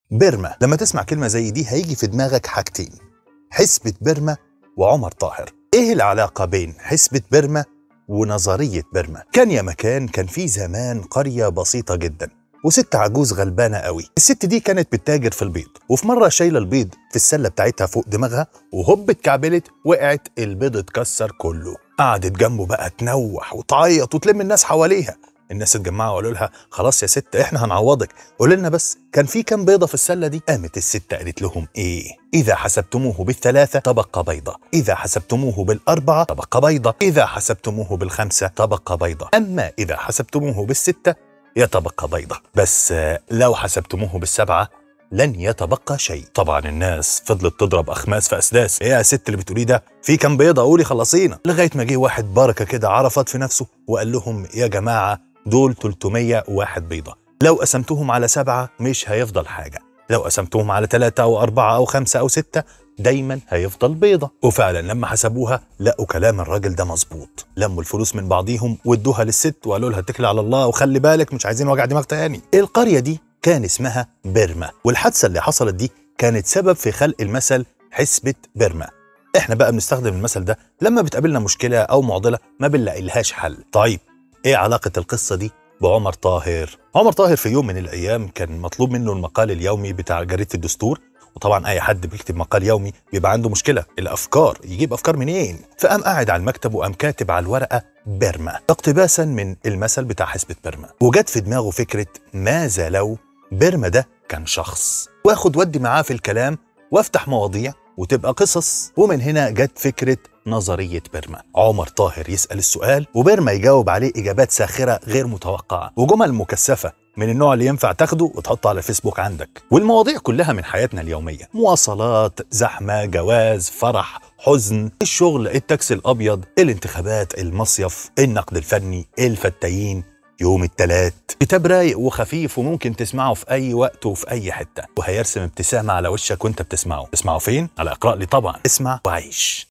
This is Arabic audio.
بيرما، لما تسمع كلمة زي دي هيجي في دماغك حاجتين: حسبة بيرما وعمر طاهر. ايه العلاقة بين حسبة بيرما ونظرية بيرما؟ كان يا مكان كان في زمان قرية بسيطة جدا وست عجوز غلبانة قوي. الست دي كانت بتتاجر في البيض، وفي مرة شايلة البيض في السلة بتاعتها فوق دماغها وهوب اتكعبلت، وقعت، البيض اتكسر كله. قعدت جنبه بقى تنوح وتعيط وتلم الناس حواليها. الناس اتجمعوا وقالوا لها: خلاص يا ست احنا هنعوضك، قول لنا بس كان في كام بيضة في السلة دي؟ قامت الست قالت لهم: ايه، اذا حسبتموه بالثلاثة تبقى بيضة، اذا حسبتموه بالاربعة تبقى بيضة، اذا حسبتموه بالخمسة تبقى بيضة، اما اذا حسبتموه بالستة يتبقى بيضة، بس لو حسبتموه بالسبعة لن يتبقى شيء. طبعا الناس فضلت تضرب اخماس في اسداس: ايه يا ست اللي بتقوليه ده؟ في كام بيضة؟ قولي خلصينا. لغاية ما جه واحد بركة كده عرفت في نفسه وقال لهم: يا جماعة دول 301 بيضة، لو قسمتهم على 7 مش هيفضل حاجة، لو قسمتهم على 3 أو 4 أو 5 أو 6 دايما هيفضل بيضة. وفعلا لما حسبوها لقوا كلام الراجل ده مظبوط، لموا الفلوس من بعضيهم وادوها للست وقالوا لها: اتكلي على الله وخلي بالك مش عايزين وجع دماغ تاني. القرية دي كان اسمها بيرما، والحادثة اللي حصلت دي كانت سبب في خلق المثل حسبة بيرما. احنا بقى بنستخدم المثل ده لما بتقابلنا مشكلة أو معضلة ما بنلاقي لهاش حل. طيب ايه علاقة القصة دي بعمر طاهر؟ عمر طاهر في يوم من الأيام كان مطلوب منه المقال اليومي بتاع جريدة الدستور، وطبعا أي حد بيكتب مقال يومي بيبقى عنده مشكلة، الأفكار، يجيب أفكار منين؟ فقام قاعد على المكتب وقام كاتب على الورقة بيرما اقتباسا من المثل بتاع حسبة بيرما، وجت في دماغه فكرة: ماذا لو بيرما ده كان شخص، واخد ودي معاه في الكلام وافتح مواضيع وتبقى قصص. ومن هنا جت فكرة نظرية بيرما. عمر طاهر يسأل السؤال وبيرما يجاوب عليه إجابات ساخرة غير متوقعة وجمل مكثفة من النوع اللي ينفع تاخده وتحطه على الفيسبوك عندك. والمواضيع كلها من حياتنا اليومية: مواصلات، زحمة، جواز، فرح، حزن، الشغل، التاكسي الأبيض، الانتخابات، المصيف، النقد الفني، الفتايين، يوم التلات. كتاب رايق وخفيف وممكن تسمعه في أي وقت وفي أي حتة، وهيرسم ابتسامة على وشك وانت بتسمعه. تسمعه فين؟ على اقرأ لي طبعا. اسمع وعيش.